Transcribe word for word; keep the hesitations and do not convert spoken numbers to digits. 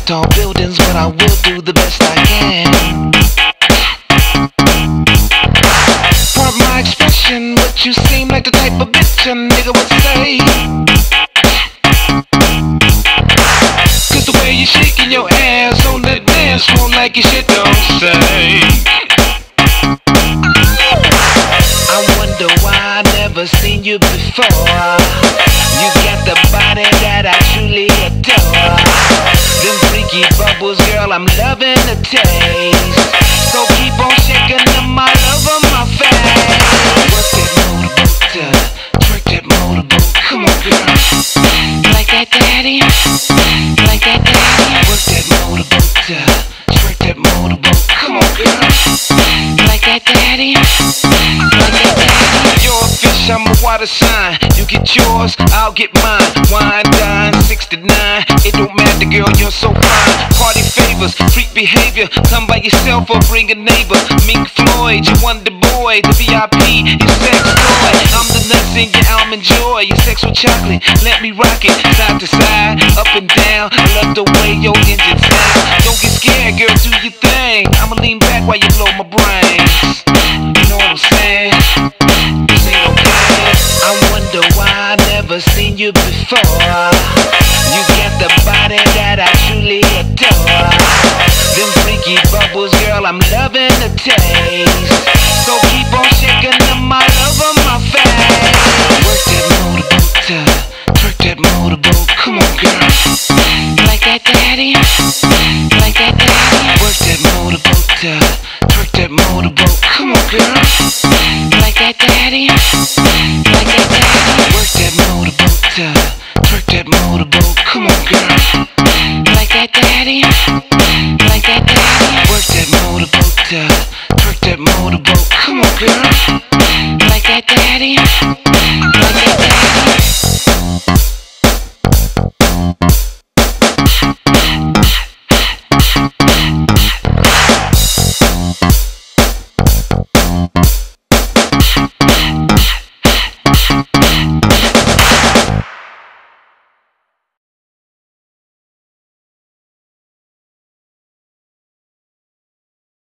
tall buildings, but I will do the best I can. Part my expression, but you seem like the type of bitch a nigga would say. Cause the way you shaking your ass on that dance floor like your shit don't say. I wonder why I never seen you before. You got the body that I truly adore. Them freaky bubbles, girl, I'm loving the taste. So keep on shaking them all over my face. Work that motorboat, twerk that motorboat, come on girl. Like that daddy, like that daddy. Work that motorboat, twerk that motorboat, come on girl. Like that daddy, like that daddy. You're a fish, I'm a water sign. You get yours, I'll get mine. Wine, dine, sixty-nine. It don't matter, girl, you're so fine. Party favors, freak behavior. Come by yourself or bring a neighbor. Mynk Floyd, you wonder boy. The V I P, your sex toy. I'm the nuts in your almond joy. Your sex with chocolate, let me rock it. Side to side, up and down. I love the way your engine sound. Don't get scared, girl, do your thing. I'ma lean back while you blow my brains. You know what I'm saying? This ain't okay. I wonder why I never seen you before. You got the body that I truly adore. Them freaky bubbles, girl, I'm loving the taste. So keep on shaking them all over my face. Work that motorboat, twerk that motorboat, come on girl. Like that daddy, like that daddy. Work that motorboat, twerk that motorboat, come on girl. Like that daddy, like that daddy. Work that motorboat, twerk that motorboat, come on girl. Like that daddy, like that daddy. Work that motorboat, twerk that motorboat, come on girl.